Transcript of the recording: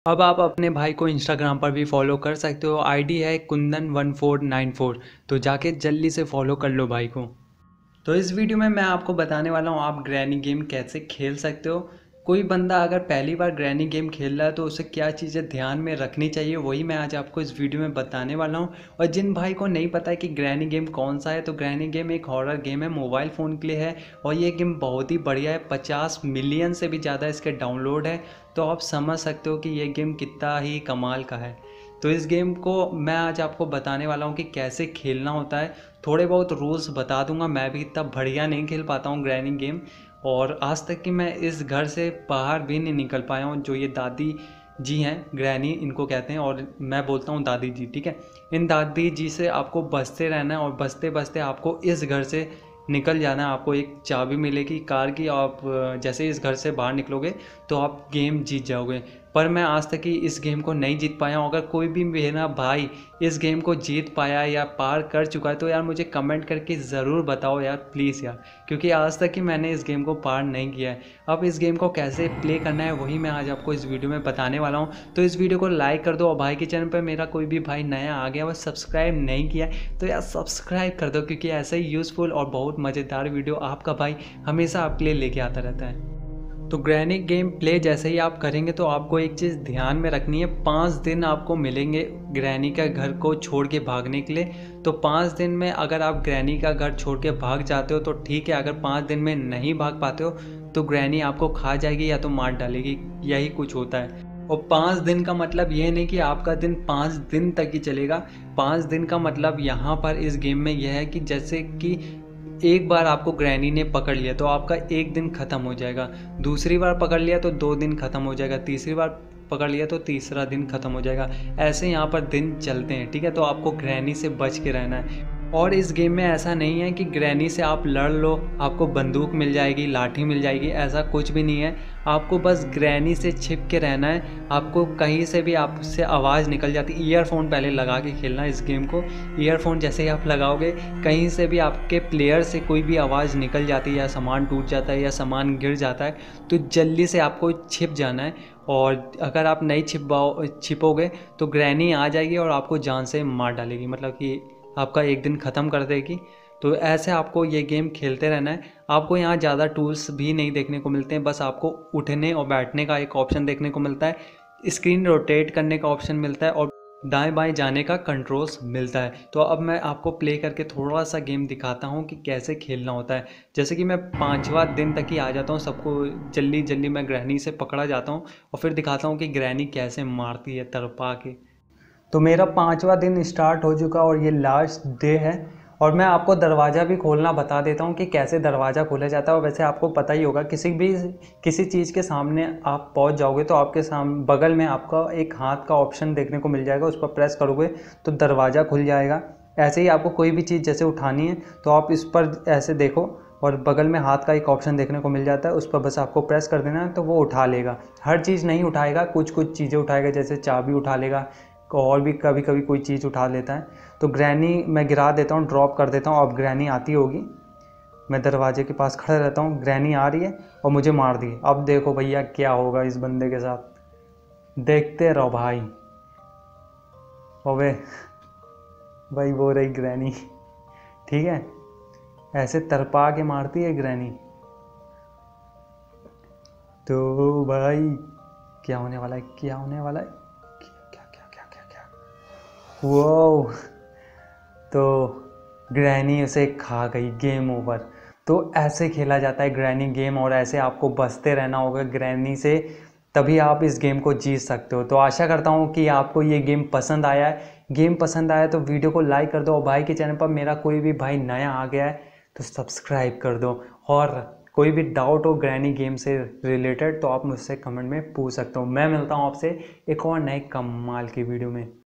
अब आप अपने भाई को इंस्टाग्राम पर भी फॉलो कर सकते हो। आईडी है kundan1494। तो जाके जल्दी से फॉलो कर लो भाई को। तो इस वीडियो में मैं आपको बताने वाला हूँ आप ग्रैनी गेम कैसे खेल सकते हो। कोई बंदा अगर पहली बार ग्रैनी गेम खेल रहा है तो उसे क्या चीज़ें ध्यान में रखनी चाहिए, वही मैं आज आपको इस वीडियो में बताने वाला हूँ। और जिन भाई को नहीं पता है कि ग्रैनी गेम कौन सा है, तो ग्रैनी गेम एक हॉरर गेम है, मोबाइल फ़ोन के लिए है। और ये गेम बहुत ही बढ़िया है, 50 मिलियन से भी ज़्यादा इसके डाउनलोड है। तो आप समझ सकते हो कि ये गेम कितना ही कमाल का है। तो इस गेम को मैं आज आपको बताने वाला हूँ कि कैसे खेलना होता है। थोड़े बहुत रूल्स बता दूंगा, मैं भी इतना बढ़िया नहीं खेल पाता हूँ ग्रैनी गेम। और आज तक कि मैं इस घर से बाहर भी नहीं निकल पाया हूँ। जो ये दादी जी हैं, ग्रैनी इनको कहते हैं और मैं बोलता हूँ दादी जी, ठीक है। इन दादी जी से आपको बचते रहना है और बचते बचते आपको इस घर से निकल जाना है। आपको एक चाबी मिलेगी कार की, आप जैसे इस घर से बाहर निकलोगे तो आप गेम जीत जाओगे। पर मैं आज तक ही इस गेम को नहीं जीत पाया हूँ। अगर कोई भी मेरा भाई इस गेम को जीत पाया या पार कर चुका है तो यार मुझे कमेंट करके ज़रूर बताओ यार, प्लीज़ यार, क्योंकि आज तक ही मैंने इस गेम को पार नहीं किया है। अब इस गेम को कैसे प्ले करना है वही मैं आज आपको इस वीडियो में बताने वाला हूँ। तो इस वीडियो को लाइक कर दो और भाई के चैनल पर मेरा कोई भी भाई नया आ गया वह सब्सक्राइब नहीं किया है तो यार सब्सक्राइब कर दो, क्योंकि ऐसे ही यूज़फुल और बहुत मज़ेदार वीडियो आपका भाई हमेशा आपके लिए लेके आता रहता है। तो ग्रैनी गेम प्ले जैसे ही आप करेंगे तो आपको एक चीज़ ध्यान में रखनी है, 5 दिन आपको मिलेंगे ग्रैनी का घर को छोड़ के भागने के लिए। तो 5 दिन में अगर आप ग्रैनी का घर छोड़ के भाग जाते हो तो ठीक है, अगर 5 दिन में नहीं भाग पाते हो तो ग्रैनी आपको खा जाएगी या तो मार डालेगी, यही कुछ होता है। और 5 दिन का मतलब ये नहीं कि आपका दिन 5 दिन तक ही चलेगा। 5 दिन का मतलब यहाँ पर इस गेम में यह है कि जैसे कि एक बार आपको ग्रैनी ने पकड़ लिया तो आपका एक दिन ख़त्म हो जाएगा, दूसरी बार पकड़ लिया तो 2 दिन ख़त्म हो जाएगा, तीसरी बार पकड़ लिया तो तीसरा दिन ख़त्म हो जाएगा। ऐसे यहाँ पर दिन चलते हैं, ठीक है। तो आपको ग्रैनी से बच के रहना है। और इस गेम में ऐसा नहीं है कि ग्रैनी से आप लड़ लो आपको बंदूक मिल जाएगी, लाठी मिल जाएगी, ऐसा कुछ भी नहीं है। आपको बस ग्रैनी से छिप के रहना है। आपको कहीं से भी आपसे आवाज़ निकल जाती, ईयरफोन पहले लगा के खेलना इस गेम को। ईयरफोन जैसे ही आप लगाओगे कहीं से भी आपके प्लेयर से कोई भी आवाज़ निकल जाती है या सामान टूट जाता है या सामान गिर जाता है तो जल्दी से आपको छिप जाना है। और अगर आप नहीं छिपोगे तो ग्रैनी आ जाएगी और आपको जान से मार डालेगी, मतलब कि आपका एक दिन ख़त्म कर देगी। तो ऐसे आपको ये गेम खेलते रहना है। आपको यहाँ ज़्यादा टूल्स भी नहीं देखने को मिलते हैं, बस आपको उठने और बैठने का एक ऑप्शन देखने को मिलता है, स्क्रीन रोटेट करने का ऑप्शन मिलता है और दाएं बाएं जाने का कंट्रोल्स मिलता है। तो अब मैं आपको प्ले करके थोड़ा सा गेम दिखाता हूँ कि कैसे खेलना होता है। जैसे कि मैं 5वां दिन तक ही आ जाता हूँ, सबको जल्दी जल्दी मैं ग्रैनी से पकड़ा जाता हूँ और फिर दिखाता हूँ कि ग्रैनी कैसे मारती है तड़पा के। तो मेरा 5वां दिन स्टार्ट हो चुका और ये लास्ट डे है। और मैं आपको दरवाज़ा भी खोलना बता देता हूँ कि कैसे दरवाज़ा खोला जाता है। और वैसे आपको पता ही होगा, किसी चीज़ के सामने आप पहुँच जाओगे तो आपके बगल में आपका एक हाथ का ऑप्शन देखने को मिल जाएगा, उस पर प्रेस करोगे तो दरवाज़ा खुल जाएगा। ऐसे ही आपको कोई भी चीज़ जैसे उठानी है तो आप इस पर ऐसे देखो और बगल में हाथ का एक ऑप्शन देखने को मिल जाता है, उस पर बस आपको प्रेस कर देना है तो वो उठा लेगा। हर चीज़ नहीं उठाएगा, कुछ कुछ चीज़ें उठाएगा, जैसे चाबी उठा लेगा और भी कभी कभी कोई चीज़ उठा लेता है। तो ग्रैनी मैं गिरा देता हूँ, ड्रॉप कर देता हूँ। अब ग्रैनी आती होगी, मैं दरवाजे के पास खड़ा रहता हूँ, ग्रैनी आ रही है और मुझे मार दी। अब देखो भैया क्या होगा इस बंदे के साथ, देखते रहो भाई। ओबे भाई वो रही ग्रैनी, ठीक है, ऐसे तरपा के मारती है ग्रैनी। तो भाई क्या होने वाला है, क्या होने वाला है, क्या क्या क्या क्या क्या, वो तो ग्रैनी उसे खा गई, गेम ओवर। तो ऐसे खेला जाता है ग्रैनी गेम और ऐसे आपको बचते रहना होगा ग्रैनी से, तभी आप इस गेम को जीत सकते हो। तो आशा करता हूँ कि आपको ये गेम पसंद आया है। गेम पसंद आया तो वीडियो को लाइक कर दो और भाई के चैनल पर मेरा कोई भी भाई नया आ गया है तो सब्सक्राइब कर दो। और कोई भी डाउट हो ग्रैनी गेम से रिलेटेड तो आप मुझसे कमेंट में पूछ सकते हो। मैं मिलता हूँ आपसे एक और नए कमाल की वीडियो में।